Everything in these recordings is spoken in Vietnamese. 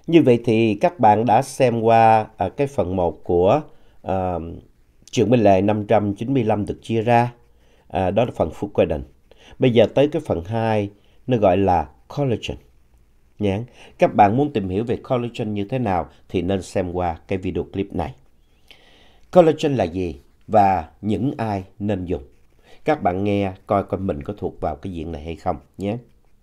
Như vậy thì các bạn đã xem qua cái phần 1 của Trường Bên Lề 595 được chia ra. Đó là phần Fucoidan. Bây giờ tới cái phần 2, nó gọi là collagen. Nhé. Các bạn muốn tìm hiểu về collagen như thế nào thì nên xem qua cái video clip này. Collagen là gì và những ai nên dùng? Các bạn nghe coi mình có thuộc vào cái diện này hay không nhé.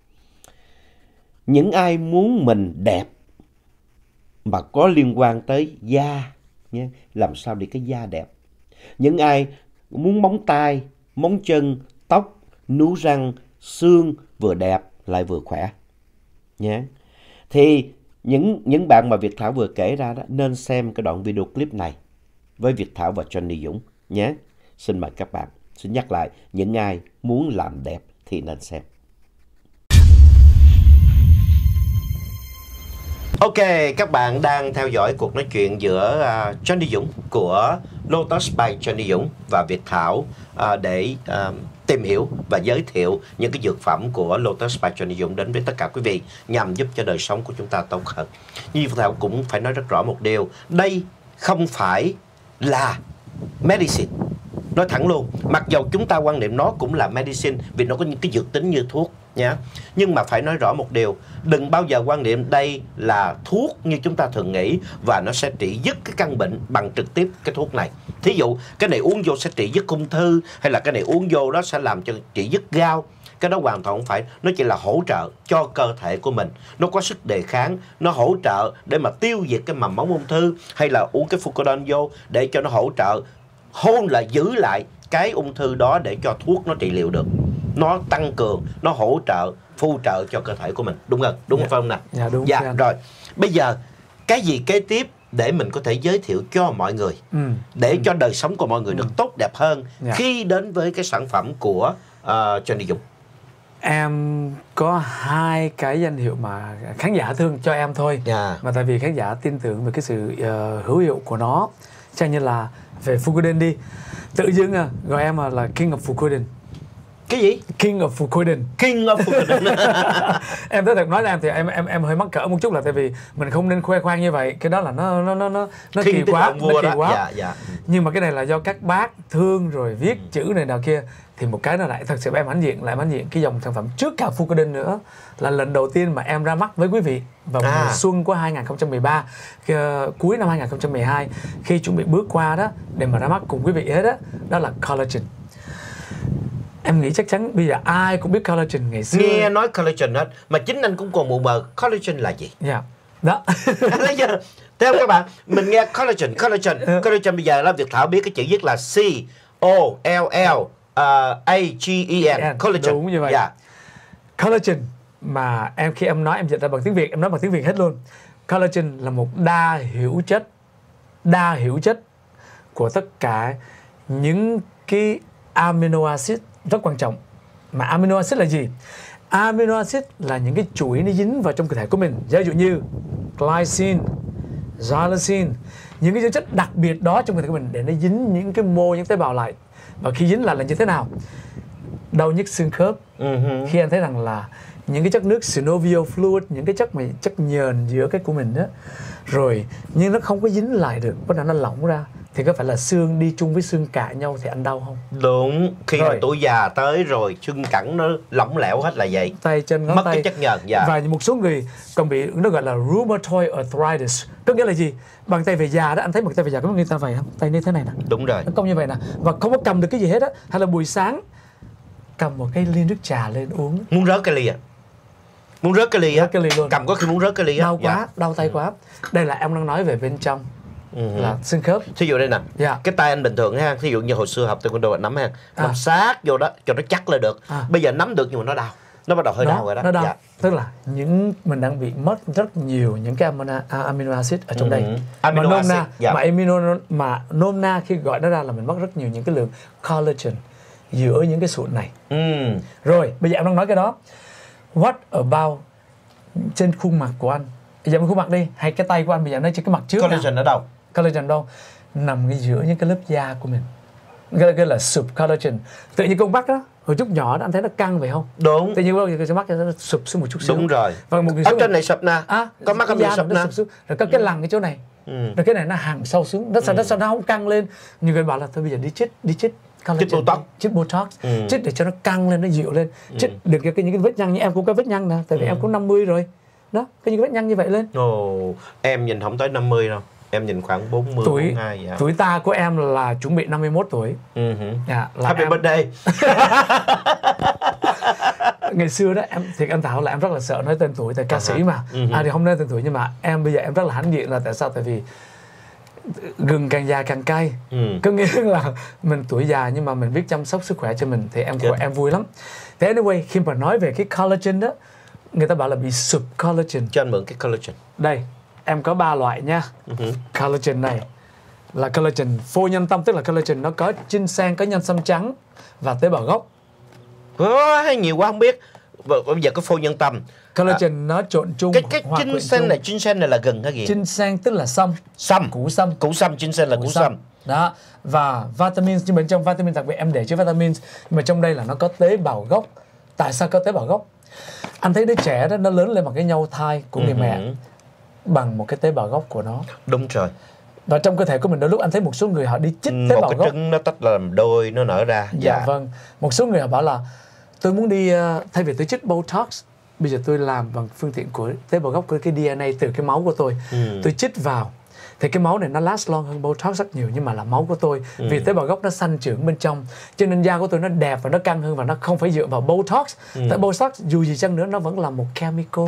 Những ai muốn mình đẹp mà có liên quan tới da nhé, làm sao để cái da đẹp. Những ai muốn móng tay, móng chân, tóc, nướu răng, xương vừa đẹp lại vừa khỏe nhé. Thì những bạn mà Việt Thảo vừa kể ra đó nên xem cái đoạn video clip này với Việt Thảo và Johnny Dũng nhé. Xin mời các bạn. Xin nhắc lại, những ai muốn làm đẹp thì nên xem. Ok, các bạn đang theo dõi cuộc nói chuyện giữa Johnny Dũng của Lotus by Johnny Dũng và Việt Thảo để tìm hiểu và giới thiệu những cái dược phẩm của Lotus by Johnny Dũng đến với tất cả quý vị nhằm giúp cho đời sống của chúng ta tốt hơn. Như Việt Thảo cũng phải nói rất rõ một điều, đây không phải là medicine. Nói thẳng luôn, mặc dầu chúng ta quan niệm nó cũng là medicine vì nó có những cái dược tính như thuốc nhá. Nhưng mà phải nói rõ một điều, đừng bao giờ quan niệm đây là thuốc như chúng ta thường nghĩ và nó sẽ trị dứt cái căn bệnh bằng trực tiếp cái thuốc này. Thí dụ cái này uống vô sẽ trị dứt ung thư, hay là cái này uống vô đó sẽ làm cho trị dứt gout. Cái đó hoàn toàn không phải, nó chỉ là hỗ trợ cho cơ thể của mình, nó có sức đề kháng, nó hỗ trợ để mà tiêu diệt cái mầm mống ung thư, hay là uống cái Fucoidan vô để cho nó hỗ trợ giữ lại cái ung thư đó để cho thuốc nó trị liệu được. Nó tăng cường, nó hỗ trợ, phù trợ cho cơ thể của mình. Đúng không? Đúng không phải không nào? Dạ đúng. Dạ rồi. Bây giờ cái gì kế tiếp để mình có thể giới thiệu cho mọi người để cho đời sống của mọi người được tốt đẹp hơn khi đến với cái sản phẩm của Johnny Dũng? Em có 2 cái danh hiệu mà khán giả thương cho em thôi, mà tại vì khán giả tin tưởng về cái sự hữu hiệu của nó. Chẳng như là về Fucoidan đi, tự dưng gọi em là King of Fucoidan. Cái gì? King of Fucoidan. King of Fucoidan. Em nói thật, nói ra em thì em hơi mắc cỡ một chút, là tại vì mình không nên khoe khoang như vậy. Cái đó là nó kỳ quá, nó kỳ quá. Dạ. Nhưng mà cái này là do các bác thương rồi viết chữ này nào kia. Thì một cái nó lại thật sự em hãnh diện cái dòng sản phẩm trước cả Fucoidan nữa, là lần đầu tiên mà em ra mắt với quý vị vào mùa xuân của 2013, cuối năm 2012, khi chuẩn bị bước qua đó để mà ra mắt cùng quý vị hết đó, đó là collagen. Em nghĩ chắc chắn bây giờ ai cũng biết collagen ngày xưa. Nghe nói collagen hết, mà chính anh cũng còn mù mờ collagen là gì. Dạ. Đó. Bây giờ theo các bạn, mình nghe collagen bây giờ là Việt Thảo biết cái chữ viết là C-O-L-L-A-G-E-N, collagen. Đúng như vậy. Yeah. Collagen mà khi em nói, em dịch ra bằng tiếng Việt, em nói bằng tiếng Việt hết luôn. Collagen là một đa hữu chất của tất cả những cái amino acid rất quan trọng. Mà amino acid là gì? Amino acid là những cái chuỗi nó dính vào trong cơ thể của mình. Ví dụ như glycine, xylosine, những cái chất đặc biệt đó trong cơ thể của mình để nó dính những cái mô, những tế bào lại. Và khi dính lại là như thế nào? Đau nhức xương khớp. Khi anh thấy rằng là những cái chất nước synovial fluid, những cái chất nhờn giữa cái của mình đó, rồi nhưng nó không có dính lại được, bắt đầu nó lỏng ra, thì có phải là xương đi chung với xương cạ nhau thì anh đau không? Đúng, khi mà tuổi già tới rồi xương cẳng nó lỏng lẻo hết là vậy. Tay chân, mất cái chất nhờn. Và một số người còn bị nó gọi là rheumatoid arthritis. Tức nghĩa là gì? Bàn tay về già đó, anh thấy bàn tay về già có người ta vậy không? Tay như thế này nè. Đúng rồi. Nó cong như vậy nè, và không có cầm được cái gì hết á. Hay là buổi sáng cầm một cái ly nước trà lên uống, muốn rớt cái ly muốn rớt cái ly á, cầm có khi muốn rớt cái ly á, đau quá, đau tay quá. Đây là em đang nói về bên trong là xương khớp. Thí dụ đây nè, cái tay anh bình thường ha, thí dụ như hồi xưa học taekwondo anh nắm ha, nắm sát vô đó cho nó chắc lên được. Bây giờ nắm được nhưng mà nó đau, nó bắt đầu hơi đau rồi đó. Nó đau. Tức là mình đang bị mất rất nhiều những cái amino acid ở trong đây. Mà nôm na khi gọi nó ra là mình mất rất nhiều những cái lượng collagen giữa những cái sụn này. Rồi bây giờ em đang nói cái đó. What about trên khuôn mặt của anh? Giờ khuôn mặt đi, hay cái tay của anh bây giờ nó trên cái mặt trước. Collagen ở đâu? Collagen đâu? Nằm giữa những cái lớp da của mình. Cái là subcollagen. Tự nhiên con mắt đó, hồi chút nhỏ đó anh thấy nó căng vậy không? Đúng. Tự nhiên cái mắt nó sụp xuống một chút xíu. Đúng rồi. Và một ở trên này sụp nè. Có mắt ở da sụp nè. Rồi có cái lằn cái chỗ này. Rồi cái này nó hằn sâu xuống, nó không căng lên. Nhiều người bảo là thôi bây giờ đi chích Botox, chích để cho nó căng lên, nó dịu lên, chích được những cái vết nhăn. Như em cũng có vết nhăn nè, tại vì em cũng 50 rồi đó, có những vết nhăn như vậy lên. Em nhìn không tới 50 đâu, em nhìn khoảng 40, 42 vậy. Tuổi ta của em là chuẩn bị 51 tuổi. Là happy birthday. Ngày xưa đó em Thảo là em rất là sợ nói tên tuổi, tại ca sĩ mà thì không nói tên tuổi, nhưng mà bây giờ em rất là hãnh diện. Là tại sao? Tại vì gừng càng già càng cay. Có nghĩa là mình tuổi già nhưng mà mình biết chăm sóc sức khỏe cho mình, thì em vui lắm. Thế anyway, khi mà nói về cái collagen đó, người ta bảo là bị sụp collagen. Cho anh mượn cái collagen. Đây, em có 3 loại nha. Collagen này là collagen phôi nhân tâm, tức là collagen nó có ginseng, có nhân sâm trắng và tế bào gốc. Hay nhiều quá không biết. Bây giờ có phôi nhân tâm. Collagen nó trộn chung. Cái ginseng này là gừng hay gì? Ginseng tức là sâm. Củ sâm. Ginseng là củ sâm. Đó. Và vitamins, nhưng bên trong vitamin, đặc biệt em để chứa vitamins, nhưng mà trong đây là nó có tế bào gốc. Tại sao có tế bào gốc? Anh thấy đứa trẻ đó nó lớn lên bằng cái nhau thai của người mẹ, bằng một cái tế bào gốc của nó. Đúng rồi. Và trong cơ thể của mình đôi lúc anh thấy một số người họ đi chích tế bào gốc. Một cái trứng nó tách làm đôi, nó nở ra. Dạ vâng. Một số người họ bảo là tôi muốn đi, thay vì tôi chích Botox, bây giờ tôi làm bằng phương tiện của tế bào gốc, của cái DNA từ cái máu của tôi. Tôi chích vào thì cái máu này nó last long hơn Botox rất nhiều, nhưng mà là máu của tôi. Vì tế bào gốc nó sanh trưởng bên trong, cho nên da của tôi nó đẹp và nó căng hơn, và nó không phải dựa vào Botox. Tại Botox dù gì chăng nữa nó vẫn là một chemical.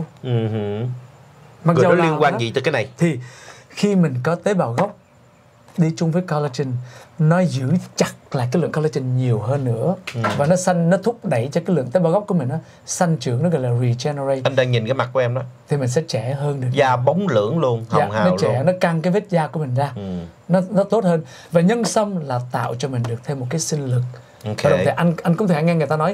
Mặc dù nó liên quan gì tới cái này? Thì khi mình có tế bào gốc đi chung với collagen, nó giữ chặt lại cái lượng collagen nhiều hơn nữa. Và nó thúc đẩy cho cái lượng tế bào gốc của mình nó sanh trưởng, nó gọi là regenerate. Anh đang nhìn cái mặt của em đó, thì mình sẽ trẻ hơn được. Da bóng lưỡng luôn, hồng hào nó trẻ luôn. Nó căng cái vết da của mình ra. Nó tốt hơn. Và nhân sâm là tạo cho mình được thêm một cái sinh lực. Và đồng thời anh cũng thể nghe người ta nói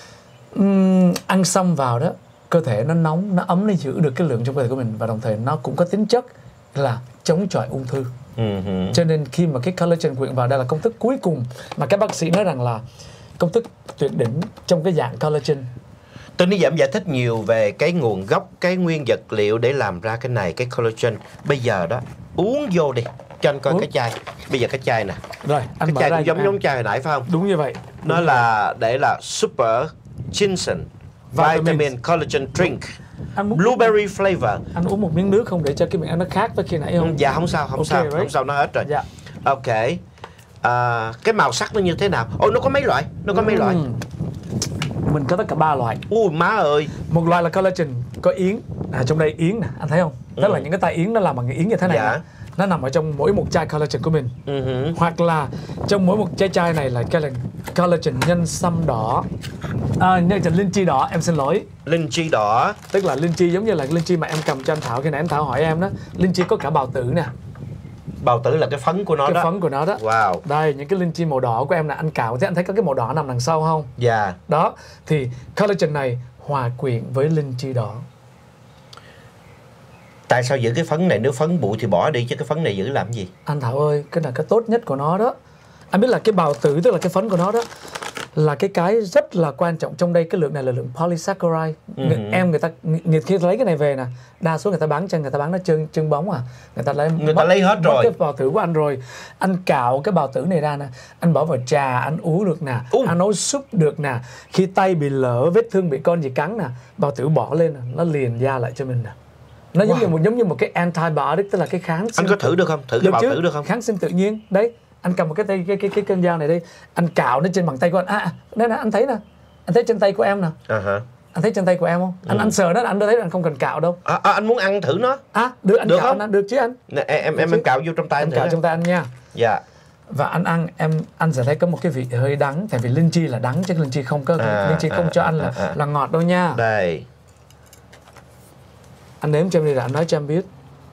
ăn sâm vào đó, cơ thể nó nóng, nó ấm, nó giữ được cái lượng trong cơ thể của mình, và đồng thời nó cũng có tính chất là chống chọi ung thư. Cho nên khi mà cái collagen quyện vào, đây là công thức cuối cùng mà các bác sĩ nói rằng là công thức tuyệt đỉnh trong cái dạng collagen. Tôi nãy giờ em giải thích nhiều về cái nguồn gốc, cái nguyên vật liệu để làm ra cái này, cái collagen. Bây giờ đó, uống vô đi, cho anh coi cái chai. Bây giờ cái chai nè. Rồi, anh cái chai cũng giống chai hồi nãy phải không? Đúng như vậy. Nó là để là Super Ginseng Vitamin Collagen Drink, blueberry flavor. Anh uống một miếng nước không để cho cái miệng anh nó khác với khi nãy không? Dạ không sao, không sao, nó hết rồi. Dạ. Ok. Cái màu sắc nó như thế nào? Nó có mấy loại? Mình có tất cả 3 loại. Ui má ơi. Một loại là collagen có yến. Trong đây yến nè, anh thấy không? Tức là những cái tay yến nó làm bằng yến như thế này. Dạ. Nó nằm ở trong mỗi một chai collagen của mình. Hoặc là trong mỗi một chai này là cái collagen nhân sâm đỏ. Nhân linh chi đỏ, em xin lỗi. Linh chi đỏ. Tức là linh chi giống như là linh chi mà em cầm cho anh Thảo khi nãy anh Thảo hỏi em đó. Linh chi có cả bào tử nè. Bào tử là cái phấn của nó đó. Cái phấn của nó đó. Wow. Đây, những cái linh chi màu đỏ của em là anh cạo, thế anh thấy có cái màu đỏ nằm đằng sau không? Dạ. Đó, thì collagen này hòa quyện với linh chi đỏ. Tại sao giữ cái phấn này? Nếu phấn bụi thì bỏ đi, chứ cái phấn này giữ làm gì? Anh Thảo ơi, cái là cái tốt nhất của nó đó. Anh biết là cái bào tử, tức là cái phấn của nó đó, là cái rất là quan trọng. Trong đây cái lượng này là lượng polysaccharide. Người ta khi lấy cái này về nè, đa số người ta bán nó chân bóng à. Người ta lấy hết rồi cái bào tử của anh rồi. Anh cạo cái bào tử này ra nè, anh bỏ vào trà, anh uống được nè, anh nấu súp được nè. Khi tay bị lở, vết thương bị con gì cắn nè, bào tử bỏ lên nè, nó liền da lại cho mình nè. Nó giống như một cái antibiotic, tức là cái kháng sinh. Anh có thử được không? Thử cái bào tử được không? Kháng sinh tự nhiên. Đấy, anh cầm một cái cân dao này đi, anh cạo nó trên bàn tay của anh. Đây nè, anh thấy nè. Anh thấy trên tay của em nè. Anh thấy trên tay của em không? Anh sờ nó, anh thấy anh không cần cạo đâu. Anh muốn ăn thử nó. Được, anh được cạo không? Anh, được chứ anh. Nè, em cạo vô trong tay anh. Em cạo trong tay anh nha. Dạ. Và anh ăn, anh sẽ thấy có một cái vị hơi đắng, tại vì linh chi là đắng chứ linh chi không có linh chi không cho anh là ngọt đâu nha. Đây. Anh nếm cho em đi rồi anh nói cho em biết.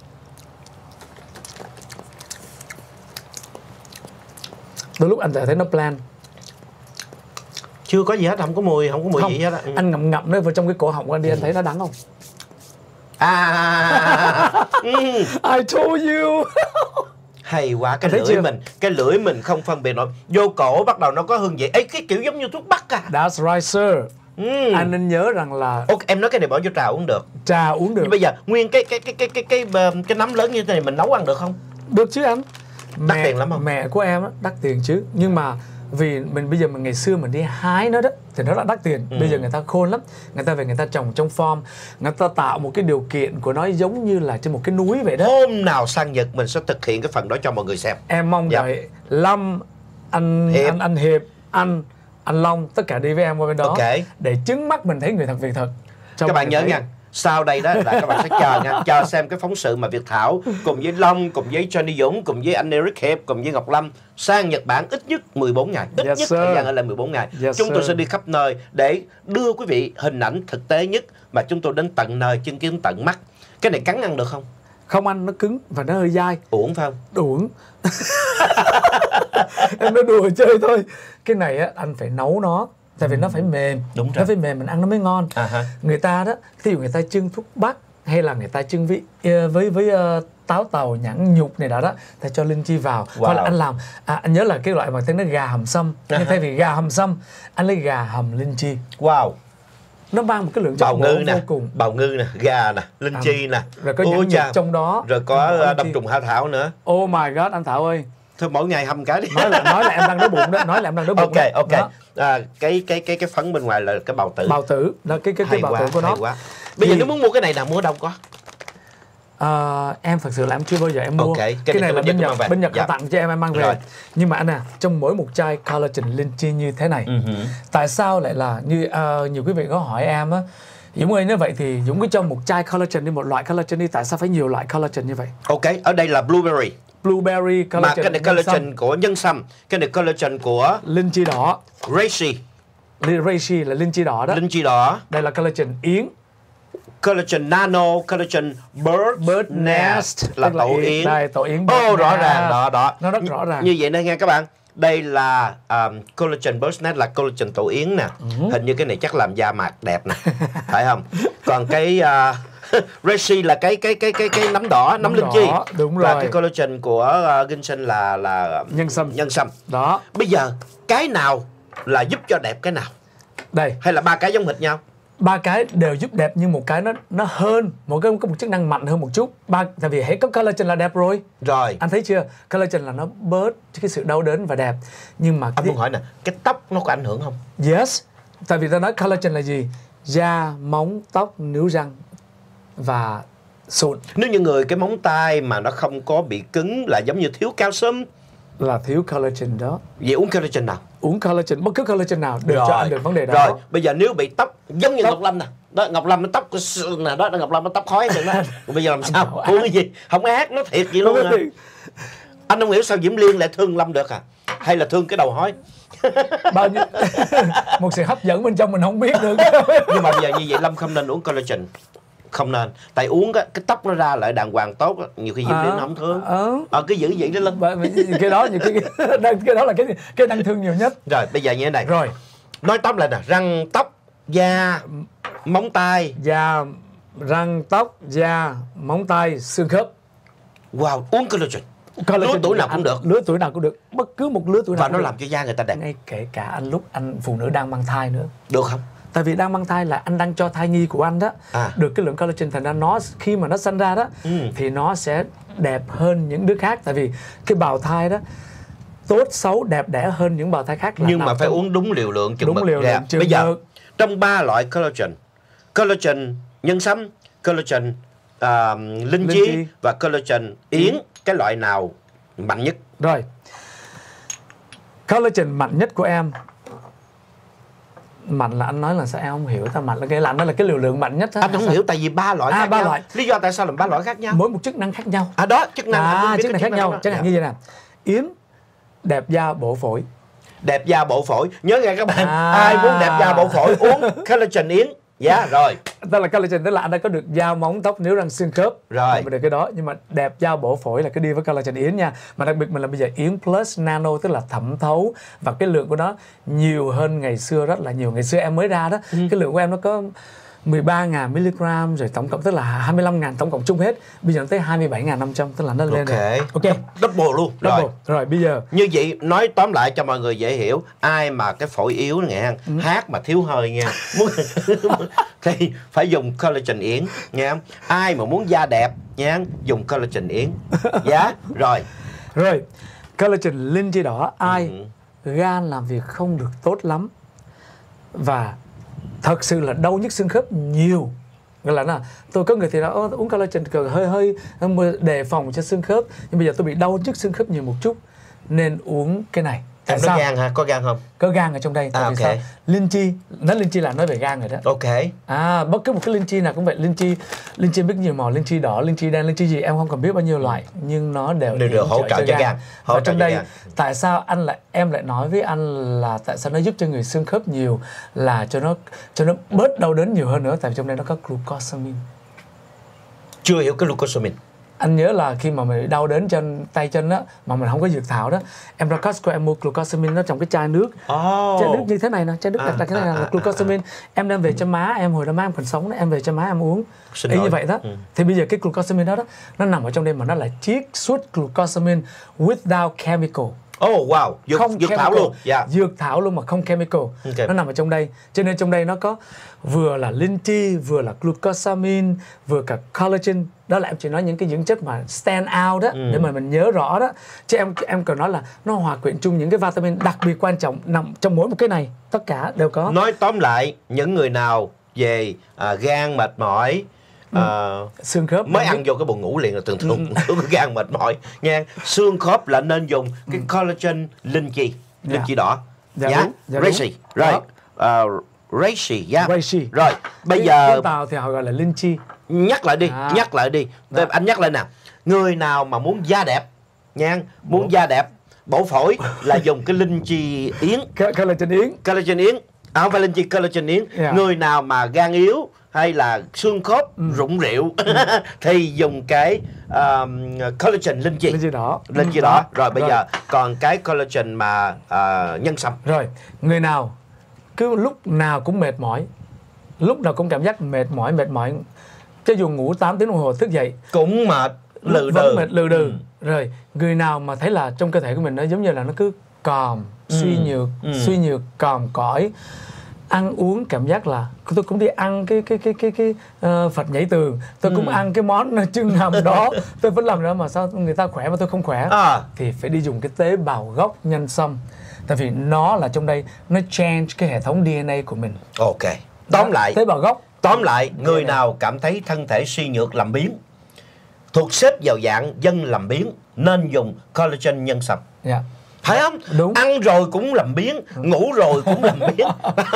Đôi lúc anh sẽ thấy nó bland. Chưa có gì hết, không có mùi gì hết á. Anh ngậm nó vào trong cái cổ họng của anh đi, anh thấy nó đắng không? I told you. Hay quá, Thấy cái lưỡi mình không phân biệt nổi. Vô cổ bắt đầu nó có hương vị ấy, cái kiểu giống như thuốc bắc à. That's right sir. Anh nên nhớ rằng là em nói cái này bỏ vô trà uống được. Trà uống được. Nhưng bây giờ nguyên cái nắm lớn như thế này mình nấu ăn được không? Được chứ anh. Đắt tiền lắm không? Mẹ của em á, đắt tiền chứ. Nhưng mà vì bây giờ ngày xưa mình đi hái nó đó thì nó đã đắt tiền. Bây giờ người ta khôn lắm, người ta về người ta trồng trong farm, người ta tạo một cái điều kiện của nó giống như là trên một cái núi vậy đó. Hôm nào sang Nhật mình sẽ thực hiện cái phần đó cho mọi người xem. Em mong đợi Lâm, anh Hiệp, anh Long tất cả đi với em qua bên đó để chứng mắt mình thấy người thật việc thật. Các bạn nhớ nha, sau đây đó là các bạn sẽ chờ xem cái phóng sự mà Việt Thảo cùng với Long, cùng với Johnny Dũng, cùng với anh Eric Hiệp, cùng với Ngọc Lâm sang Nhật Bản ít nhất 14 ngày. Ít nhất thời gian ở lại 14 ngày. Chúng tôi sẽ đi khắp nơi để đưa quý vị hình ảnh thực tế nhất mà chúng tôi đến tận nơi, chứng kiến tận mắt. Cái này cắn ăn được không? Không anh, nó cứng và nó hơi dai. Uổng phải không? Uổng. Em nói đùa chơi thôi. Cái này á, anh phải nấu nó. Tại vì nó phải mềm. Đúng rồi. Nó phải mềm mình ăn nó mới ngon. Người ta đó, thí dụ người ta trưng thuốc bắc hay là người ta trưng với táo tàu, nhãn nhục này đó, ta cho linh chi vào. Hoặc là anh làm, anh nhớ là cái loại mà tên nó gà hầm sâm. Nhưng thay vì gà hầm sâm, anh lấy gà hầm linh chi. Wow. Nó mang một cái lượng chất vô cùng. Bào ngư nè, gà nè, linh chi nè. Rồi có nhãn nhục trong đó. Rồi có đông trùng hạ thảo nữa. Oh my god, anh Thảo ơi. Thôi mỗi ngày hầm cái đi. Nói là em đang đói bụng đó, nói là em đang đói bụng. Ok. Cái phấn bên ngoài là cái bào tử. Bào tử, đó cái bào tử của nó. Quá. Bây giờ nếu muốn mua cái này nào mua đâu có? Em thật sự là em chưa bao giờ em mua. Cái này là bên Nhật họ tặng cho em mang về. Nhưng mà anh trong mỗi một chai collagen linh chi như thế này, tại sao lại là như nhiều quý vị có hỏi em á, Dũng ơi, nếu vậy thì Dũng cứ cho một chai collagen đi, một loại collagen đi, tại sao phải nhiều loại collagen như vậy? Ok, ở đây là blueberry collagen. Mà cái này collagen của nhân sâm, cái này collagen của linh chi đỏ. Reishi là linh chi đỏ đó. Linh chi đỏ. Đây là collagen yến. Collagen nano, collagen bird nest là tổ yến. Đây, tổ yến. Rõ ràng, đó. Nó rất rõ ràng. Như vậy đây nghe các bạn. Đây là collagen bird nest là collagen tổ yến nè. Hình như cái này chắc làm da mặt đẹp nè. Phải không? Còn cái reishi là cái nấm đỏ, nấm linh chi. Đúng rồi. Và cái collagen của ginseng là nhân sâm. Đó. Bây giờ cái nào là giúp cho đẹp cái nào? Đây. Hay là ba cái giống hệt nhau? Ba cái đều giúp đẹp, nhưng một cái nó hơn, một cái có một chức năng mạnh hơn một chút. Tại vì hãy có collagen là đẹp rồi. Anh thấy chưa? Collagen là nó bớt cái sự đau đớn và đẹp. Nhưng mà anh muốn hỏi nè, cái tóc nó có ảnh hưởng không? Yes. Tại vì ta nói collagen là gì? Da, móng, tóc, níu răng và sụn. Nếu như người cái móng tay mà nó không có bị cứng là giống như thiếu calcium, là thiếu collagen đó. Vậy uống collagen nào? Uống collagen, bất cứ collagen nào đều cho anh được vấn đề đó. Rồi, bây giờ nếu bị tóc giống như Ngọc Lâm nè, đó Ngọc Lâm nó tóc nè, đó Ngọc Lâm nó tóc khói vậy đó. Bây giờ làm sao? Uống cái gì? Không ác, nó thiệt vậy luôn hả? Anh không hiểu sao Diễm Liên lại thương Lâm được à? Hay là thương cái đầu hói? Bao nhiêu một sự hấp dẫn bên trong mình không biết được. Nhưng mà bây giờ như vậy Lâm không nên uống collagen. Không nên, tại uống cái tóc nó ra lại đàng hoàng tốt, nhiều khi Diễm Liên nó không thương. Cứ giữ vậy đó Lâm. Cái đó nhiều cái đó là cái đang thương nhiều nhất. Rồi bây giờ như thế này. Rồi nói tóm lại nè, răng, tóc, da, móng tay. Da, răng, tóc, da, móng tay, xương khớp. Wow, uống collagen. Lứa tuổi nào cũng được. Lứa tuổi nào cũng được, bất cứ một lứa tuổi nào. Và nó làm cho da người ta đẹp. Ngay kể cả anh lúc anh phụ nữ đang mang thai nữa. Được không? Tại vì đang mang thai là anh đang cho thai nhi của anh đó được cái lượng collagen, thành ra nó khi mà nó sinh ra đó thì nó sẽ đẹp hơn những đứa khác. Tại vì cái bào thai đó tốt xấu đẹp đẽ hơn những bào thai khác. Nhưng mà phải uống đúng liều lượng chừng mực. Bây giờ trong 3 loại collagen nhân sâm, collagen linh chi và collagen yến, cái loại nào mạnh nhất? Rồi, collagen mạnh nhất của em, mạnh là anh nói là sao em không hiểu? Ta mạnh là cái cái liều lượng mạnh nhất. Anh không hiểu tại vì 3 loại khác nhau. Lý do tại sao làm 3 loại khác nhau? Mỗi một chức năng khác nhau. Đó, chức năng khác nhau. Chẳng hạn như vậy nè. Yến đẹp da bổ phổi. Đẹp da bổ phổi. Nhớ nghe các bạn, ai muốn đẹp da bổ phổi uống collagen yến. Dạ rồi. Tức là collagen, tức là anh đã có được da, móng, tóc, níu răng, xương khớp. Rồi. Được cái đó, nhưng mà đẹp da bổ phổi là cái đi với collagen yến nha. Mà đặc biệt mình là bây giờ yến plus nano, tức là thẩm thấu, và cái lượng của nó nhiều hơn ngày xưa rất là nhiều. Ngày xưa em mới ra đó, cái lượng của em nó có 13.000 mg, rồi tổng cộng tức là 25.000 tổng cộng chung hết. Bây giờ nó tới 27.500, tức là nó lên rồi. Ok. Double luôn. Rồi bây giờ như vậy nói tóm lại cho mọi người dễ hiểu, ai mà cái phổi yếu nghe, hát mà thiếu hơi nha, thì phải dùng collagen yến nha. Ai mà muốn da đẹp nha, dùng collagen yến. Dạ. Rồi collagen linh chi đỏ, ai gan làm việc không được tốt lắm và thật sự là đau nhức xương khớp nhiều, gọi là tôi có người thì nói uống collagen hơi đề phòng cho xương khớp, nhưng bây giờ tôi bị đau nhức xương khớp nhiều một chút nên uống cái này. Em nói gan hả? Có gan không? Có gan ở trong đây. Tại vì sao? Linh chi, nói linh chi là nói về gan rồi đó. Ok. Bất cứ một cái linh chi nào cũng vậy. Linh chi biết nhiều màu, linh chi đỏ, linh chi đen, linh chi gì em không cần biết bao nhiêu loại, nhưng nó đều hỗ trợ cho gan. Và trong đây tại sao em lại nói với anh là tại sao nó giúp cho người xương khớp nhiều, là cho nó bớt đau đớn nhiều hơn nữa, tại vì trong đây nó có glucosamine. Chưa hiểu cái glucosamine. Anh nhớ là khi mà mình đau đớn chân, tay chân á, mà mình không có dược thảo đó, em ra Costco em mua glucosamine nó trong cái chai nước. Chai nước như thế này nè, chai nước đặt cái này là glucosamine. Em đem về cho má em, hồi đó má em còn sống đó, em về cho má em uống. Ý như vậy đó. Thì bây giờ cái glucosamine đó nó nằm ở trong đây mà nó là chiết xuất glucosamine without chemical. Wow, dược thảo luôn. Dược thảo luôn mà không chemical. Nó nằm ở trong đây. Cho nên trong đây nó có vừa là linh chi, vừa là glucosamine, vừa cả collagen. Đó là em chỉ nói những cái dưỡng chất mà stand out đó, để mà mình nhớ rõ đó. Chứ em cần nói là nó hòa quyện chung những cái vitamin đặc biệt quan trọng nằm trong mỗi một cái này. Tất cả đều có. Nói tóm lại, những người nào về gan mệt mỏi, xương khớp mới ăn vô cái buồn ngủ liền là thường gan mệt mỏi nha. Xương khớp là nên dùng cái collagen linh chi đỏ. Reishi. Reishi. Rồi bây giờ Tàu thì họ gọi là linh chi. Nhắc lại đi. Anh nhắc lại nè. Người nào mà muốn da đẹp nha, muốn da đẹp, bổ phổi là dùng cái linh chi yến. Collagen yến. Không phải linh chi, collagen yến. Người nào mà gan yếu hay là xương khớp rụng rệu thì dùng cái collagen linh chi đỏ. Rồi bây giờ còn cái collagen mà nhân sâm. Rồi người nào cứ lúc nào cũng mệt mỏi, lúc nào cũng cảm giác mệt mỏi, cho dù ngủ 8 tiếng đồng hồ thức dậy cũng mệt, lừ đừ. Rồi người nào mà thấy là trong cơ thể của mình nó giống như là nó cứ còm, suy nhược, còm cõi, ăn uống cảm giác là tôi cũng đi ăn cái Phật nhảy tường, tôi cũng ăn cái món chưng hầm đó, tôi vẫn làm đó mà sao người ta khỏe mà tôi không khỏe, thì phải đi dùng cái tế bào gốc nhân sâm, tại vì nó là trong đây nó change cái hệ thống DNA của mình. Ok. Tóm lại, tế bào gốc. Tóm lại, người nào cảm thấy thân thể suy nhược làm biếng, thuộc xếp vào dạng dân làm biếng, nên dùng collagen nhân sâm. Phải không? Đúng. Ăn rồi cũng làm biếng, ngủ rồi cũng làm biếng.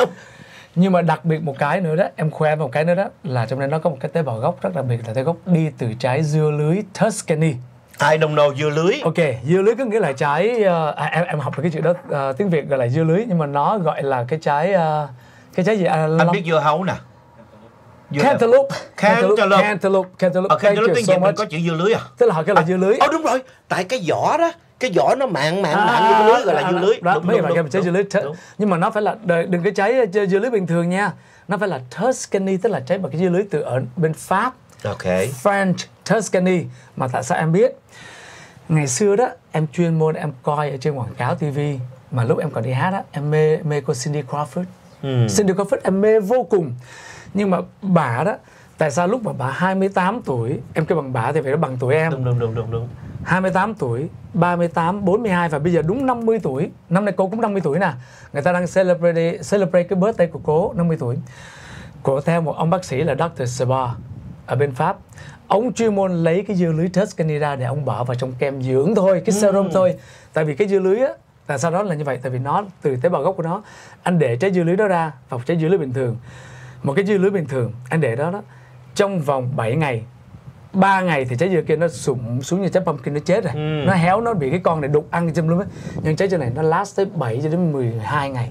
Nhưng mà đặc biệt một cái nữa đó, em khoe một cái nữa đó, là trong đây nó có một cái tế bào gốc rất đặc biệt, là tế gốc đi từ trái dưa lưới Tuscany. I don't know dưa lưới. Ok, dưa lưới có nghĩa là trái em học được cái chữ đó, tiếng Việt gọi là dưa lưới, nhưng mà nó gọi là cái trái gì? Anh biết dưa hấu nè. Cantaloupe. Cantaloupe tiếng Việt mình có chữ dưa lưới à? Tức là họ kêu là dưa lưới. Đúng rồi, tại cái vỏ đó, cái vỏ nó mặn như cái lưới gọi là dưa lưới. Mấy bạn kêu trái dưa lưới. Nhưng mà nó phải là đừng cái trái dưa lưới bình thường nha. Nó phải là Tuscany, tức là trái bằng cái dưa lưới từ ở bên Pháp. French Tuscany. Mà tại sao em biết? Ngày xưa đó, em chuyên môn em coi ở trên quảng cáo TV, mà lúc em còn đi hát á, em mê cô Cindy Crawford. Cindy Crawford em mê vô cùng. Nhưng mà bà đó, tại sao lúc mà bà 28 tuổi, em kêu bằng bà thì phải nó bằng tuổi em. Đúng. 28 tuổi, 38, 42 và bây giờ đúng 50 tuổi. Năm nay cô cũng 50 tuổi nè. Người ta đang celebrate cái birthday của cô 50 tuổi. Cô theo một ông bác sĩ là Dr. Sebar ở bên Pháp. Ông chuyên môn lấy cái dưa lưới Tuscany ra để ông bỏ vào trong kem dưỡng thôi, cái serum thôi. Tại vì cái dưa lưới á, tại sao đó là như vậy? Tại vì nó từ tế bào gốc của nó. Anh để trái dưa lưới đó ra vào trái dưa lưới bình thường. Một cái dưa lưới bình thường, anh để đó trong vòng 7 ngày, 3 ngày thì trái dưa kia nó sụm xuống như trái pumpkin, nó chết rồi. Nó héo, nó bị cái con này đục ăn trong luôn á. Nhưng trái dưa này nó last tới 7 cho đến 12 ngày.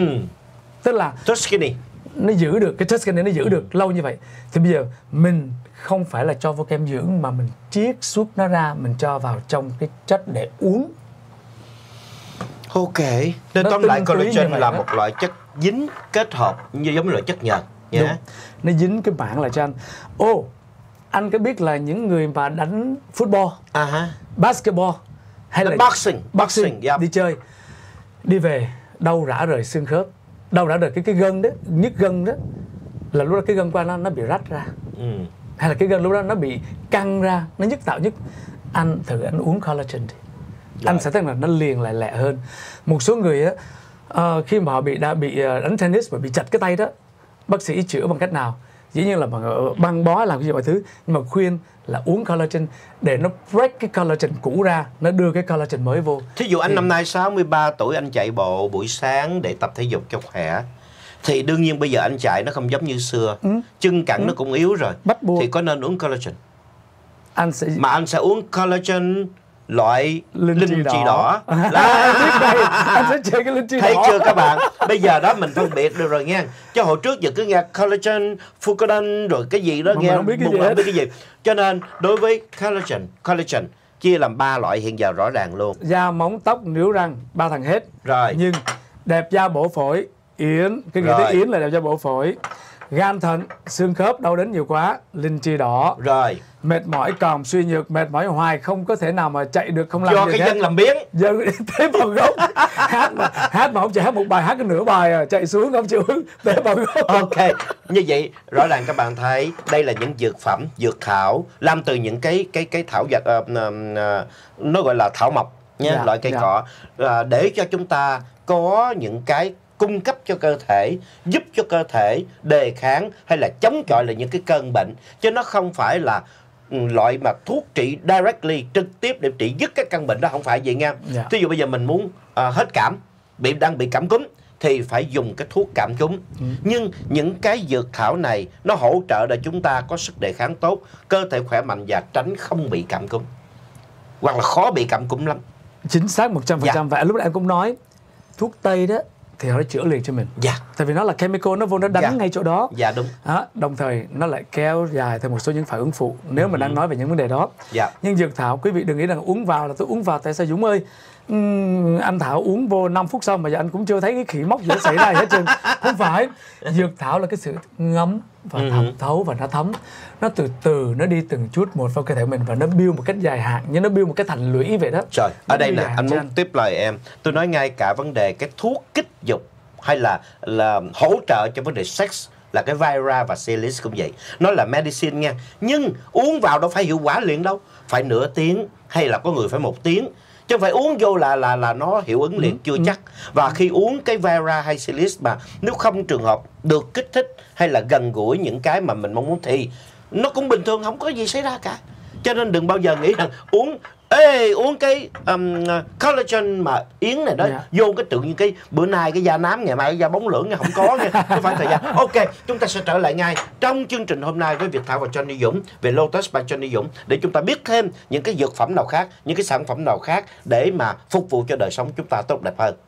Tức là Tuscany nó giữ được, cái Tuscany nó giữ được lâu như vậy. Thì bây giờ mình không phải là cho vào kem dưỡng, mà mình chiết xuất nó ra, mình cho vào trong cái chất để uống. Ok. Nên tóm lại collagen là một loại chất dính kết hợp như giống như loại chất nhờn Yeah. Đúng. Nó dính cái mảng lại cho anh. Anh có biết là những người mà đánh football, basketball hay là boxing yep. đi chơi, đi về đau rã rời xương khớp, đau rã rời cái gân đó, nhức gân đó, là lúc đó cái gân của anh nó bị rách ra, hay là cái gân lúc đó nó bị căng ra, nó tạo nhức. Anh thử anh uống collagen đi, anh sẽ thấy là nó liền lại lẹ hơn. Một số người á, khi mà họ đã bị đánh tennis và bị chặt cái tay đó, bác sĩ chữa bằng cách nào? Dĩ nhiên là bằng băng bó, làm cái gì mọi thứ, nhưng mà khuyên là uống collagen để nó break cái collagen cũ ra, nó đưa cái collagen mới vô. Thí dụ anh năm nay 63 tuổi, anh chạy bộ buổi sáng để tập thể dục cho khỏe, thì đương nhiên bây giờ anh chạy nó không giống như xưa, chân cẳng nó cũng yếu rồi, bắt buộc thì có nên uống collagen. Anh sẽ uống collagen loại linh chi đỏ. Anh sẽ chơi cái linh chi đỏ. Thấy chưa các bạn? Bây giờ đó mình phân biệt được rồi nha. Chứ hồi trước giờ cứ nghe collagen, fucodan rồi cái gì đó, mà nghe không biết cái gì. Cho nên đối với collagen chia làm 3 loại hiện giờ rõ ràng luôn. Da, móng, tóc, níu răng, 3 thằng hết. Rồi. Nhưng đẹp da, bổ phổi, yến, cái nghĩ tới yến là đẹp da, bổ phổi, gan, thận, xương khớp đau đớn nhiều quá, linh chi đỏ. Rồi. Mệt mỏi, còm, suy nhược, mệt mỏi hoài, không có thể nào mà chạy được, không làm do gì cái hết. dân làm biếng. Dân tế bào gốc. Hát mà không chịu hát một bài, hát cái nửa bài chạy xuống không chịu tế bào gốc. Ok, như vậy rõ ràng các bạn thấy đây là những dược phẩm, dược thảo làm từ những cái thảo vật, nó gọi là thảo mộc nha, loại cây cỏ, để cho chúng ta có những cái cung cấp cho cơ thể, giúp cho cơ thể đề kháng hay là chống chọi lại những cái cơn bệnh, chứ nó không phải là loại mà thuốc trị directly, trực tiếp để trị dứt cái căn bệnh đó, không phải vậy nha. Thí dụ bây giờ mình muốn hết cảm, đang bị cảm cúm thì phải dùng cái thuốc cảm cúm. Nhưng những cái dược thảo này nó hỗ trợ để chúng ta có sức đề kháng tốt, cơ thể khỏe mạnh và tránh không bị cảm cúm, hoặc là khó bị cảm cúm lắm. Chính xác 100%. Và lúc nãy em cũng nói thuốc Tây đó thì họ đã chữa liền cho mình. Tại vì nó là chemical, nó vô nó đánh ngay chỗ đó. Đúng. Đồng thời nó lại kéo dài thêm một số những phản ứng phụ nếu mà đang nói về những vấn đề đó. Nhưng dược thảo, quý vị đừng nghĩ rằng uống vào là tôi uống vào. Tại sao Dũng ơi, anh Thảo uống vô 5 phút sau mà giờ anh cũng chưa thấy cái khỉ móc gì nó xảy ra hết trơn. Không phải. Dược thảo là cái sự ngấm và thẩm thấu, và nó thấm, nó từ từ nó đi từng chút một vào cơ thể mình, và nó build một cách dài hạn, nhưng nó build một cái thành lũy vậy đó. Rồi, ở đây nè, anh muốn tiếp lời em. Tôi nói ngay cả vấn đề cái thuốc kích dục hay là hỗ trợ cho vấn đề sex là cái Viagra và Cialis cũng vậy. Nó là medicine nha. Nhưng uống vào đâu phải hiệu quả liền đâu. Phải nửa tiếng hay là có người phải 1 tiếng. Chứ không phải uống vô là nó hiệu ứng liền, chưa chắc. Và khi uống cái Viagra hay Cialis mà nếu không trường hợp được kích thích hay là gần gũi những cái mà mình mong muốn thì nó cũng bình thường, không có gì xảy ra cả. Cho nên đừng bao giờ nghĩ rằng uống cái collagen mà yến này đó, vô cái tự nhiên cái bữa nay cái da nám, ngày mai cái da bóng lưỡng, không có nha. Không phải thời gian. Ok, chúng ta sẽ trở lại ngay trong chương trình hôm nay với Việt Thảo và Johnny Dũng về Lotus by Johnny Dũng, để chúng ta biết thêm những cái dược phẩm nào khác, những cái sản phẩm nào khác để mà phục vụ cho đời sống chúng ta tốt đẹp hơn.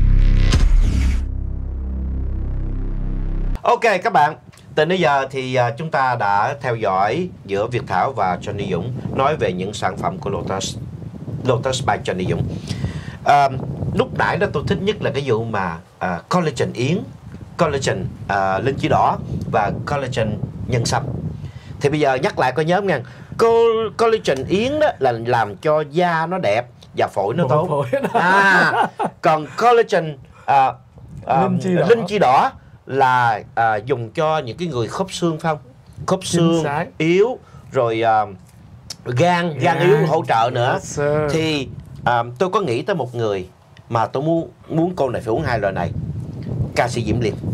Ok các bạn, từ nãy giờ thì chúng ta đã theo dõi giữa Việt Thảo và Johnny Dũng nói về những sản phẩm của Lotus by Johnny Dũng. Lúc nãy đó tôi thích nhất là cái vụ mà collagen yến, collagen linh chi đỏ và collagen nhân sâm. Thì bây giờ nhắc lại coi nhớ nha. Collagen yến đó là làm cho da nó đẹp và phổi nó tốt. Còn collagen linh chi đỏ là dùng cho những cái người khớp xương, phải không? Khớp xương yếu, rồi gan yếu hỗ trợ nữa. Thì tôi có nghĩ tới một người mà tôi muốn cô này phải uống 2 loại này. Ca sĩ Diễm Liên.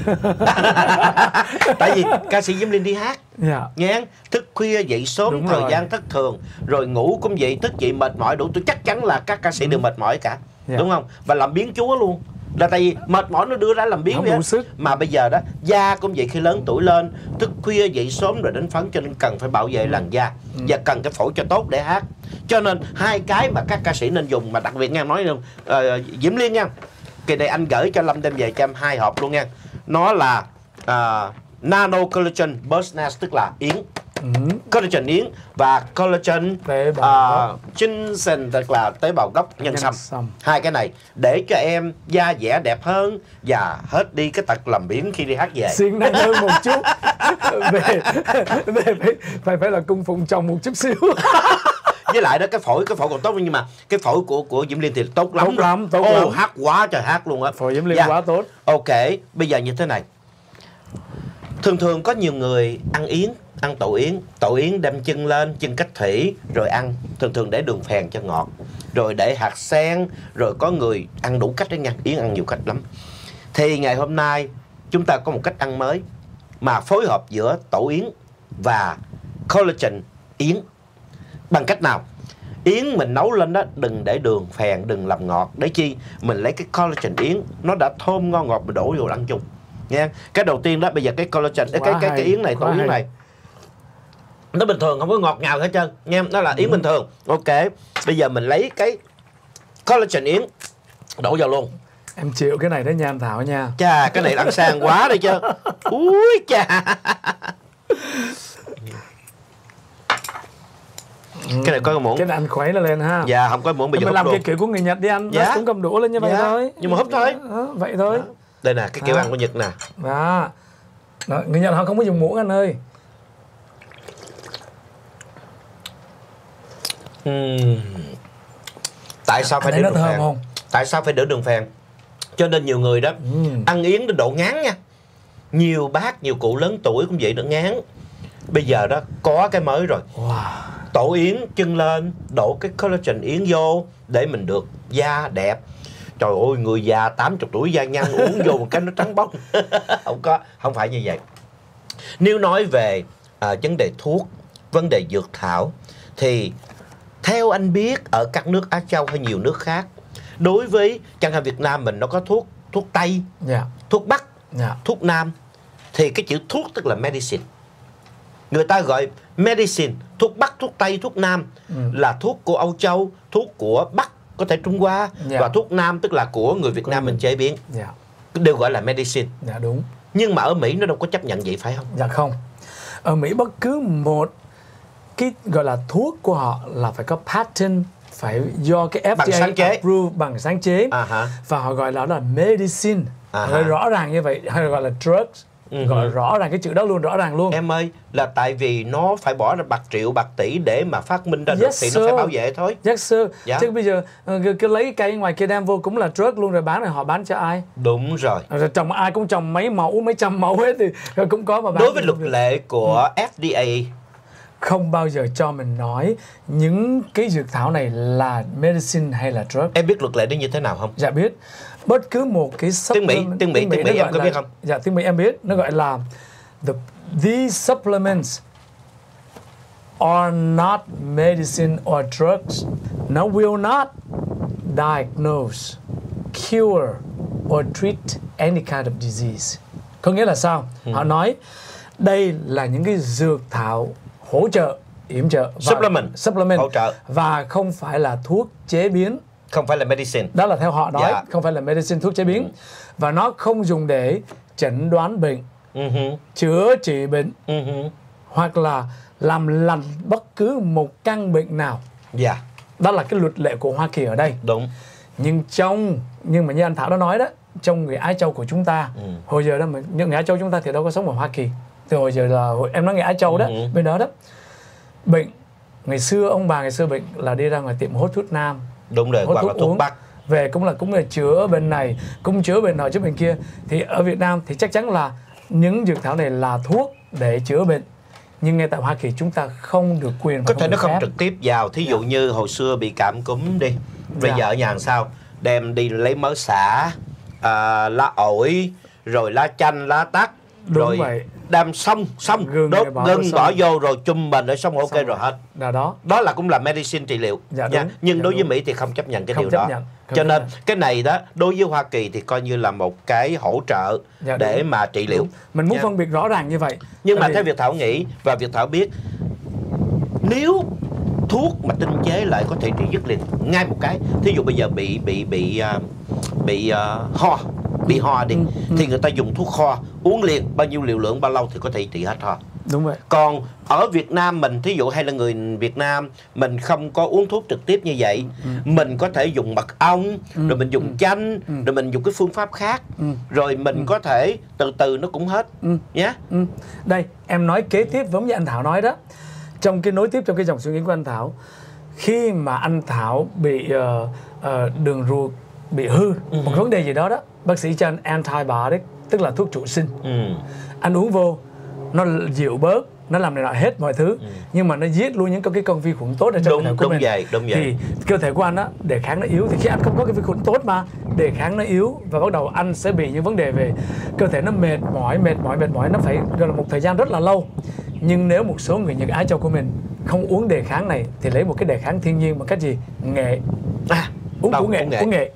Tại vì ca sĩ Diễm Liên đi hát nghe, thức khuya dậy sớm, thời gian thất thường, rồi ngủ cũng vậy, thức dậy mệt mỏi đủ. Tôi chắc chắn là các ca sĩ đều mệt mỏi cả, đúng không? Và làm biến chúa luôn. Là tại vì mệt mỏi nó đưa ra làm biến vậy. Mà bây giờ đó, da cũng vậy, khi lớn tuổi lên, thức khuya dậy sớm rồi đánh phấn, cho nên cần phải bảo vệ làn da và cần cái phổi cho tốt để hát. Cho nên 2 cái mà các ca sĩ nên dùng, mà đặc biệt nha, nói Diễm Liên nha, kỳ này anh gửi cho Lâm đem về cho em 2 hộp luôn nha. Nó là Nano Collagen Burst Nest, tức là yến Collagen yến và collagen Tế bào ginseng, tức là tế bào gốc nhân sâm. Hai cái này để cho em da dẻ đẹp hơn và hết đi cái tật làm biếng khi đi hát về. Siêng năng hơn một chút. Phải là cung phụng chồng một chút xíu. Với lại đó cái phổi còn tốt, nhưng mà cái phổi của Diễm Liên thì tốt lắm. Tốt lắm. Hát quá trời hát luôn á. Phổi Diễm Liên quá tốt. Ok, bây giờ như thế này. Thường có nhiều người ăn yến, ăn tổ yến đem chân lên, chân cách thủy rồi ăn, thường để đường phèn cho ngọt, rồi để hạt sen, rồi có người ăn đủ cách đấy nha, yến ăn nhiều cách lắm. Thì ngày hôm nay chúng ta có một cách ăn mới mà phối hợp giữa tổ yến và collagen yến. Bằng cách nào? Yến mình nấu lên đó, đừng để đường phèn, đừng làm ngọt. Để chi? Mình lấy cái collagen yến, nó đã thơm ngon ngọt, mình đổ vô ăn chung nha. Cái đầu tiên đó, bây giờ cái collagen, cái yến này, tổ yến này nó bình thường, không có ngọt ngào hết trơn nha, nó là yến bình thường. Ok, bây giờ mình lấy cái collagen yến đổ vào luôn. Em chịu cái này đó nha anh Thảo nha. Chà, cái này ăn sang quá đi chứ. Úi chà. Cái này có cái muỗng. Cái này anh khuấy nó lên ha. Dạ, không có muỗng, bây giờ mình húp làm luôn. cái kiểu của người Nhật đi anh. Dạ. Cũng cầm đũa lên như vậy thôi. Nhưng mà húp thôi. Vậy thôi. Đó. Đây nè, cái kiểu ăn của Nhật nè. Đó. Người Nhật họ không có dùng muỗng anh ơi. Tại sao phải để đường phèn? Không? Tại sao phải để đường phèn? Cho nên nhiều người đó ăn yến đến độ ngán nha. Nhiều bác, nhiều cụ lớn tuổi cũng vậy, nó ngán. Bây giờ đó có cái mới rồi. Tổ yến chân lên, đổ cái collagen yến vô để mình được da đẹp. Trời ơi, người già 80 tuổi da nhăn uống vô một cái nó trắng bóc. Không phải như vậy. Nếu nói về vấn đề thuốc, vấn đề dược thảo, thì theo anh biết ở các nước Á Châu hay nhiều nước khác, đối với chẳng hạn Việt Nam mình nó có thuốc Tây, thuốc Bắc, thuốc Nam, thì cái chữ thuốc tức là medicine. Người ta gọi medicine, thuốc Bắc, thuốc Tây, thuốc Nam là thuốc của Âu Châu, thuốc của Bắc có thể Trung Hoa, và thuốc Nam tức là của người Việt Nam mình chế biến, đều gọi là medicine. Dạ đúng. Nhưng mà ở Mỹ nó đâu có chấp nhận vậy phải không? Dạ không. Ở Mỹ bất cứ một cái gọi là thuốc của họ là phải có patent, phải do cái FDA approve, bằng sáng chế, và họ gọi là medicine. Gọi rõ ràng như vậy, hay gọi là drugs. Gọi rõ ràng cái chữ đó luôn, rõ ràng luôn. Em ơi, là tại vì nó phải bỏ ra bạc triệu bạc tỷ để mà phát minh ra được, thì nó phải bảo vệ thôi. Yes sir. Chứ bây giờ cứ lấy cây ngoài kia đem vô cũng là drug luôn, rồi bán, rồi họ bán cho ai? Đúng rồi. Rồi trồng ai cũng trồng mấy mẫu, mấy trăm mẫu hết thì cũng có mà bán. Đối với luật lệ của FDA không bao giờ cho mình nói những cái dược thảo này là medicine hay là drug. Em biết luật lệ nó như thế nào không? Dạ biết. Bất cứ một cái tiếng Mỹ em có biết không? Dạ tiếng Mỹ em biết, nó gọi là these supplements are not medicine or drugs. Nó will not diagnose, cure or treat any kind of disease. Có nghĩa là sao? Họ nói đây là những cái dược thảo hỗ trợ, yểm trợ, supplement hỗ trợ, và không phải là thuốc chế biến. Không phải là medicine. Đó là theo họ nói, không phải là medicine, thuốc chế biến. Và nó không dùng để chẩn đoán bệnh, chữa trị bệnh, hoặc là làm lành bất cứ một căn bệnh nào. Đó là cái luật lệ của Hoa Kỳ ở đây. Đúng. Nhưng mà như anh Thảo đã nói đó, trong người Á Châu của chúng ta, hồi giờ đó, những người Á Châu chúng ta thì đâu có sống ở Hoa Kỳ. Từ hồi giờ là em nói người Á Châu đó, bên đó đó, bệnh ngày xưa, ông bà ngày xưa bệnh là đi ra ngoài tiệm hút thuốc nam. Đúng rồi, hoặc là thuốc Bắc. Về cũng là chữa bệnh này, cũng chữa bệnh nọ, chữa bệnh kia. Thì ở Việt Nam thì chắc chắn là những dược thảo này là thuốc để chữa bệnh. Nhưng ngay tại Hoa Kỳ chúng ta không được quyền. Có thể nó không trực tiếp vào. Thí dụ như hồi xưa bị cảm cúm đi, bây giờ ở nhà làm sao? Đem đi lấy mớ xả, lá ổi, rồi lá chanh, lá tắc, rồi đem xong đốt gừng bỏ vô rồi chum mình để xong ok rồi hết. Đó là cũng là medicine, trị liệu. Nhưng đối với Mỹ thì không chấp nhận cái điều đó. Cho nên cái này đó đối với Hoa Kỳ thì coi như là một cái hỗ trợ để mà trị liệu. Mình muốn phân biệt rõ ràng như vậy. Nhưng mà theo Việt Thảo nghĩ và Việt Thảo biết, nếu thuốc mà tinh chế lại có thể trị dứt liền ngay một cái. Thí dụ bây giờ bị ho đi, thì người ta dùng thuốc ho uống liền bao nhiêu liều lượng bao lâu thì có thể trị hết ho. Đúng vậy. Còn ở Việt Nam mình, thí dụ hay là người Việt Nam mình không có uống thuốc trực tiếp như vậy, mình có thể dùng mật ong, rồi mình dùng chanh, rồi mình dùng cái phương pháp khác, rồi mình có thể từ từ nó cũng hết nhé. Đây em nói kế tiếp giống như anh Thảo nói đó, trong cái nối tiếp trong cái dòng suy nghĩ của anh Thảo, khi mà anh Thảo bị đường ruột bị hư, một vấn đề gì đó đó, bác sĩ cho anh antibiotic, tức là thuốc trụ sinh. Anh uống vô nó dịu bớt, nó làm này nọ hết mọi thứ, nhưng mà nó giết luôn những cái con vi khuẩn tốt ở trong cơ thể của mình. Đúng vậy. Thì cơ thể của anh á, đề kháng nó yếu, thì khi anh không có cái vi khuẩn tốt mà đề kháng nó yếu, và bắt đầu anh sẽ bị những vấn đề về cơ thể nó mệt mỏi, nó phải gọi là một thời gian rất là lâu. Nhưng nếu một số người Nhật Á Châu của mình không uống đề kháng này thì lấy một cái đề kháng thiên nhiên bằng cách gì? Nghệ. Uống củ nghệ.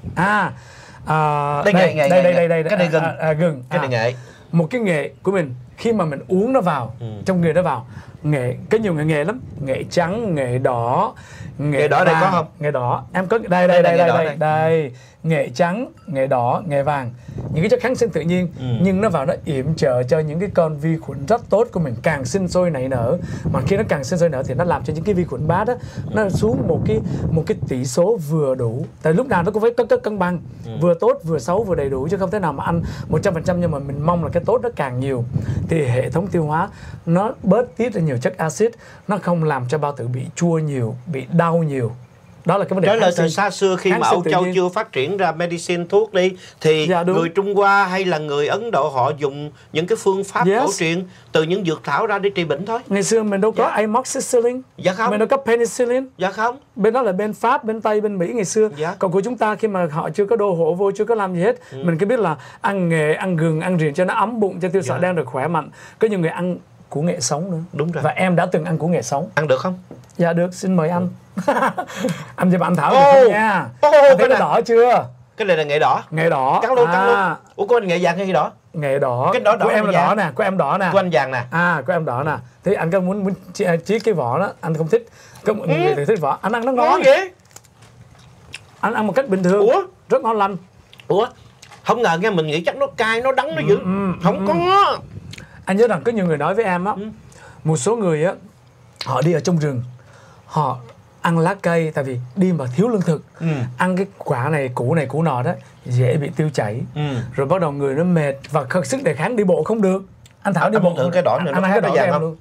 Đây, cái này gừng. Cái này nghệ. Một cái nghệ của mình, khi mà mình uống nó vào, trong người nó vào, nghệ, có nhiều nghệ lắm, nghệ trắng, nghệ đỏ, nghệ đỏ đây có không? Nghệ đỏ, em có đây, nghệ trắng, nghệ đỏ, nghệ vàng, những cái chất kháng sinh tự nhiên, nhưng nó vào nó yểm trợ cho những cái con vi khuẩn rất tốt của mình càng sinh sôi nảy nở, mà khi nó càng sinh sôi nở thì nó làm cho những cái vi khuẩn bát đó nó xuống một cái tỷ số vừa đủ, tại lúc nào nó cũng phải có cân bằng, vừa tốt vừa xấu vừa đầy đủ, chứ không thể nào mà ăn 100%, nhưng mà mình mong là cái tốt nó càng nhiều thì hệ thống tiêu hóa nó bớt tiết ra nhiều chất axit, nó không làm cho bao tử bị chua nhiều, bị đau nhiều. Đó là cái vấn đề. Đó là từ xa xưa khi mà Âu Châu chưa phát triển ra medicine thuốc đi, thì người Trung Hoa hay là người Ấn Độ họ dùng những cái phương pháp cổ truyền từ những dược thảo ra để trị bệnh thôi. Ngày xưa mình đâu có amoxicillin, mình đâu có penicillin. Bên đó là bên Pháp, bên Tây, bên Mỹ ngày xưa. Còn của chúng ta khi mà họ chưa có đô hộ vô, chưa có làm gì hết, mình cứ biết là ăn nghệ, ăn gừng, ăn riềng cho nó ấm bụng, cho tiêu sợi đen được khỏe mạnh. Có nhiều người ăn củ nghệ sống nữa. Đúng rồi. Và em đã từng ăn củ nghệ sống. Ăn được không? Dạ được, xin mời anh. Anh cho bạn Thảo được nha. Anh thấy nó đỏ chưa? Cái này là nghệ đỏ. Nghệ đỏ. Cắn luôn. Ủa của anh nghệ vàng hay đỏ? Nghệ đỏ. Cái đỏ của em là đỏ nè, của em đỏ nè. Của anh vàng nè. Của em đỏ nè. Thế anh có muốn chí cái vỏ đó, anh không thích. Có một người thì thích vỏ, anh ăn nó ngon. Vậy? Anh ăn một cách bình thường. Ủa? Rất ngon lành. Ủa? Không ngờ nghe, mình nghĩ chắc nó cay, nó đắng, nó dữ. Không có. Anh nhớ rằng có nhiều người nói với em á, một số người á, họ đi ở trong rừng, họ ăn lá cây, tại vì đi mà thiếu lương thực, ăn cái quả này củ nọ đó dễ bị tiêu chảy, rồi bắt đầu người nó mệt và sức đề kháng, đi bộ không được. Anh Thảo đi bộ thử cái đỏ này, anh ăn cái đỏ em luôn.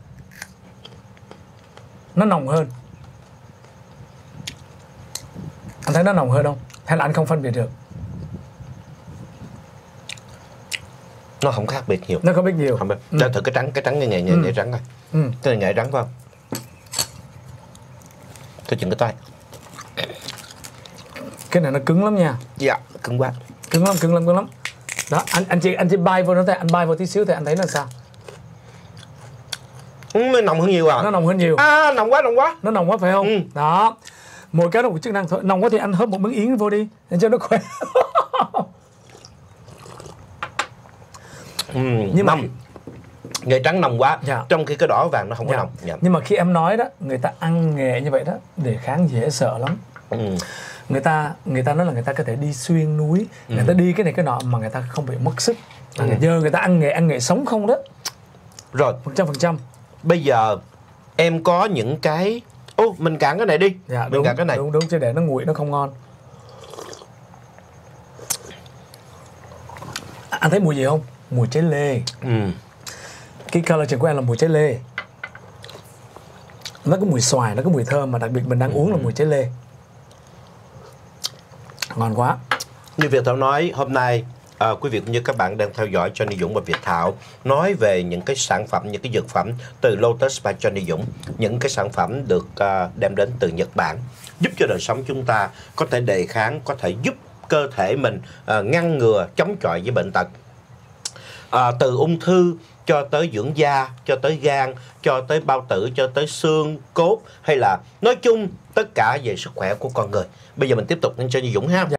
Nó nồng hơn. Anh thấy nó nồng hơn không? Hay là anh không phân biệt được? Nó không khác biệt nhiều. Nó không biết nhiều. Không biết. Để thử cái trắng nghệ trắng coi. Cái này nghệ trắng phải không? Tôi chừng cái tay. Cái này nó cứng lắm nha. Dạ, cứng quá. Cứng lắm. Đó, anh chỉ bay vô nó thôi, anh bay vô tí xíu thì anh thấy nó sao? Nó nồng hơn nhiều à? Nó nồng hơn nhiều. Nồng quá. Nó nồng quá phải không? Đó. Mỗi cái nó một chức năng thôi. Nồng quá thì anh hớp một miếng yến vô đi để cho nó khỏe. Nhưng mà nghệ trắng nồng quá, trong khi cái đỏ vàng nó không có nồng. Nhưng mà khi em nói đó, người ta ăn nghệ như vậy đó, đề kháng dễ sợ lắm. Người ta nói là người ta có thể đi xuyên núi, người ta đi cái này cái nọ mà người ta không bị mất sức. Giờ người ta ăn nghệ sống không đó. Rồi 100%. Bây giờ em có những cái mình cạn cái này đi. Mình cạn cái này. Đúng chứ để nó nguội nó không ngon. Anh thấy mùi gì không? Mùi trái lê. Cái collagen của em là mùi trái lê. Nó có mùi xoài, nó có mùi thơm, mà đặc biệt mình đang uống là mùi trái lê. Ngon quá. Như Việt Thảo nói, hôm nay quý vị cũng như các bạn đang theo dõi Johnny Dũng và Việt Thảo nói về những cái sản phẩm, những cái dược phẩm từ Lotus by Johnny Dũng. Những cái sản phẩm được đem đến từ Nhật Bản, giúp cho đời sống chúng ta có thể đề kháng, có thể giúp cơ thể mình ngăn ngừa, chống chọi với bệnh tật. Từ ung thư cho tới dưỡng da, cho tới gan, cho tới bao tử, cho tới xương, cốt, hay là nói chung tất cả về sức khỏe của con người. Bây giờ mình tiếp tục lên Johnny Dũng ha.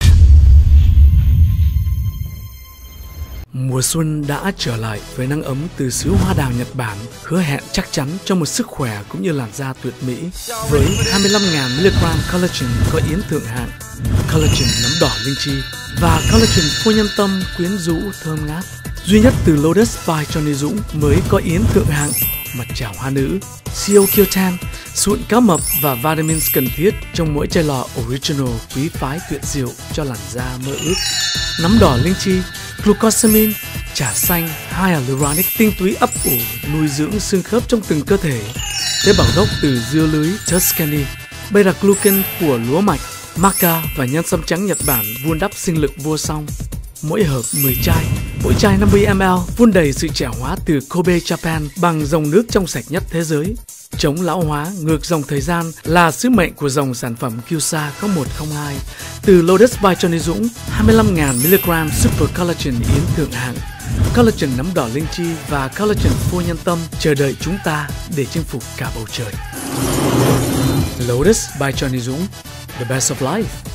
Mùa xuân đã trở lại với nắng ấm từ xứ hoa đào Nhật Bản, hứa hẹn chắc chắn cho một sức khỏe cũng như làn da tuyệt mỹ. Với 25.000mg collagen có yến thượng hạng, collagen nấm đỏ linh chi và collagen phô nhân tâm quyến rũ thơm ngát. Duy nhất từ Lotus by Johnny Dũng mới có yến thượng hạng. mặt trào hoa nữ, CoQ10, sụn cá mập và vitamins cần thiết trong mỗi chai lọ original quý phái tuyệt diệu cho làn da mơ ước. Nấm đỏ linh chi, glucosamine, trà xanh, hyaluronic tinh túy ấp ủ nuôi dưỡng xương khớp trong từng cơ thể. Tế bào gốc từ dưa lưới Tuscany, beta-glucan của lúa mạch, maca và nhân sâm trắng Nhật Bản vun đắp sinh lực vô song. Mỗi hộp 10 chai, mỗi chai 50ml vun đầy sự trẻ hóa từ Kobe, Japan bằng dòng nước trong sạch nhất thế giới. Chống lão hóa ngược dòng thời gian là sứ mệnh của dòng sản phẩm Kyusa có 102 từ Lotus by Johnny Dũng, 25.000mg Super Collagen yến thượng hạng, collagen nấm đỏ linh chi và collagen phôi nhân tâm chờ đợi chúng ta để chinh phục cả bầu trời. Lotus by Johnny Dũng, the best of life.